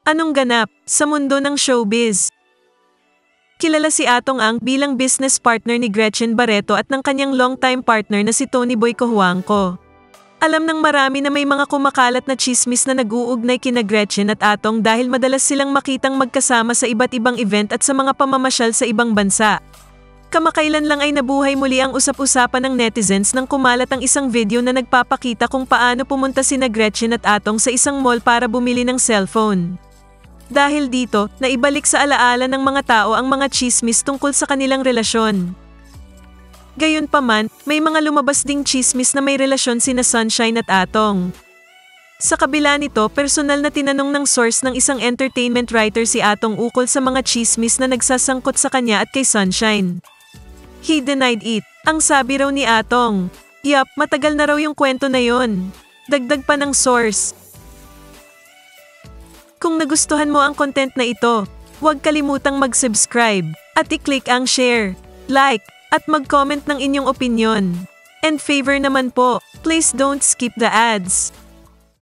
Anong ganap sa mundo ng showbiz? Kilala si Atong Ang bilang business partner ni Gretchen Barreto at ng kanyang longtime partner na si Tony Boy Cojuangco. Alam ng marami na may mga kumakalat na tsismis na nag-uugnay kina Gretchen at Atong dahil madalas silang makitang magkasama sa iba't ibang event at sa mga pamamasyal sa ibang bansa. Kamakailan lang ay nabuhay muli ang usap-usapan ng netizens nang kumalat ang isang video na nagpapakita kung paano pumunta sina Gretchen at Atong sa isang mall para bumili ng cellphone. Dahil dito, naibalik sa alaala ng mga tao ang mga tsismis tungkol sa kanilang relasyon. Gayunpaman, may mga lumabas ding tsismis na may relasyon sina Sunshine at Atong. Sa kabila nito, personal na tinanong ng source ng isang entertainment writer si Atong ukol sa mga tsismis na nagsasangkot sa kanya at kay Sunshine. He denied it. Ang sabi raw ni Atong, "Yup, matagal na raw yung kwento na yon." Dagdag pa ng source. Kung nagustuhan mo ang content na ito, huwag kalimutang mag-subscribe at i-click ang share, like, at mag-comment ng inyong opinyon. And favor naman po, please don't skip the ads.